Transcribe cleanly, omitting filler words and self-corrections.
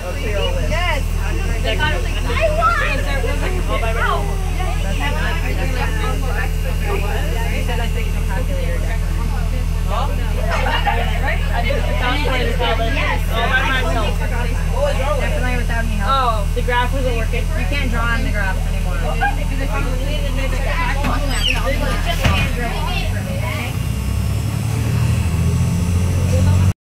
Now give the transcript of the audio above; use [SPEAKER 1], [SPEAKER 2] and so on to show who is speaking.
[SPEAKER 1] Yes. They thought it was like, I won! All by myself.
[SPEAKER 2] You said I think it's a calculator definitely.
[SPEAKER 1] Oh? Right? I did the calculator tablet. Yes. All by myself.
[SPEAKER 2] Definitely without any help.
[SPEAKER 1] Oh, the graph wasn't working.
[SPEAKER 2] You can't draw on the graph anymore.